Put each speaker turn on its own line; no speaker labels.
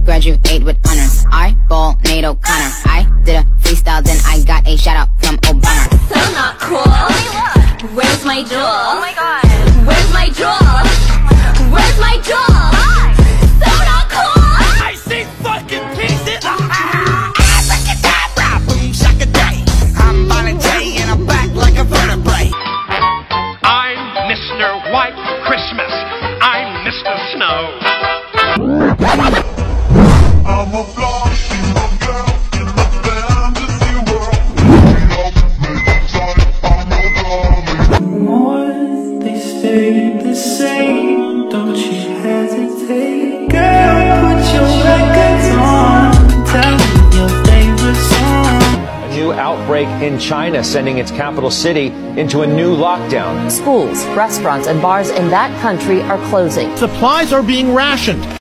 graduate with honors. I ball Nate O'Connor. I did a freestyle, then I got a shout out from Obama.
So not cool. Where's my jewel?
Oh my god.
Where's my jewel? Where's my jewel? So not cool.
I see fucking pieces. Abracadabra, boom shakaday. I'm Bonnie J and I'm back like a vertebrae.
I'm Mr. White Christmas. I'm Mr. Snow.
I'm a flash in the girl in the fantasy world. Make up time, I'm your darling.
More, they stay the same. Don't you hesitate, girl. Put your records on. Tell me your favorite song.
A new outbreak in China, sending its capital city into a new lockdown.
Schools, restaurants, and bars in that country are closing.
Supplies are being rationed.